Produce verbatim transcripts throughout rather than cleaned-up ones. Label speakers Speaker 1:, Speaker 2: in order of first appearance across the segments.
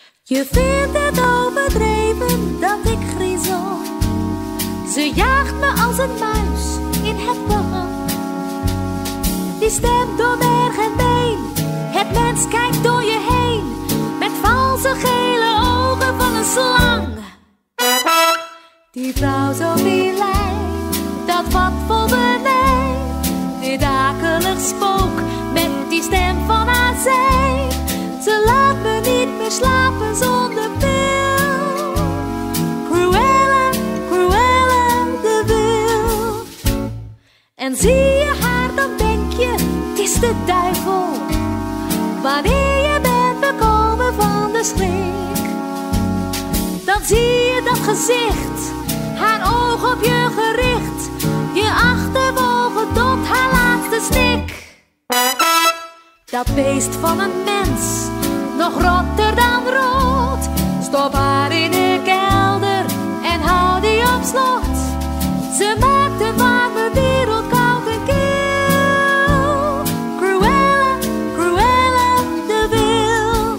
Speaker 1: Je vindt het overdreven dat ik griezel. Ze jaagt me als een muis in het behang. Die stem door merg en been. Het mens kijkt door je heen met valse gele ogen van een slang. Die vrouw zo die lijkt, dat wat voor beneden. Dit akelig spook met die stem van haar zij. Ze laat me niet meer slapen zonder pil. Cruella, Cruella de Vil. En zie je haar, dan denk je, het is de duivel. Wanneer je bent bekomen van de schrik, dan zie je dat gezicht, haar oog op je gericht. Je achterwogen tot haar laatste snik. Dat beest van een mens, nog rotter dan rood. Stop haar in de kelder en hou die op slot. Ze maakt de warme wereld koud en kil. Cruella, Cruella de Vil.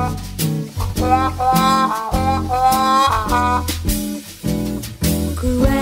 Speaker 1: Cruella